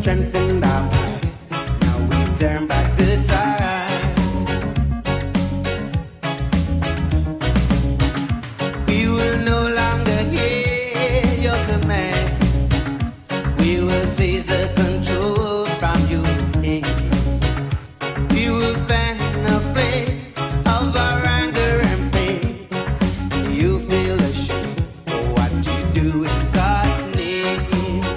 strengthened our pride. Now we turn back the tide. We will no longer hear your command. We will seize the control from you. We will fan the flame of our anger and pain. You feel ashamed for what you do in God's name.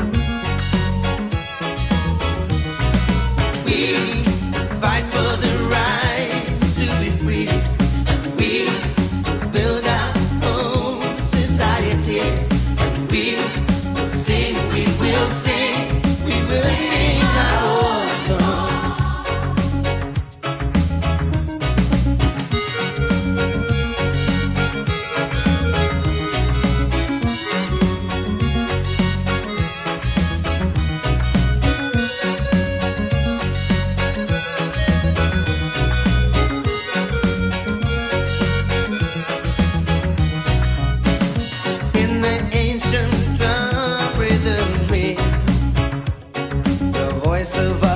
We fight for the right to be free. We build our own society. We will sing, we will sing, we will sing our own song. In the ancient drum rhythms ring, the voice of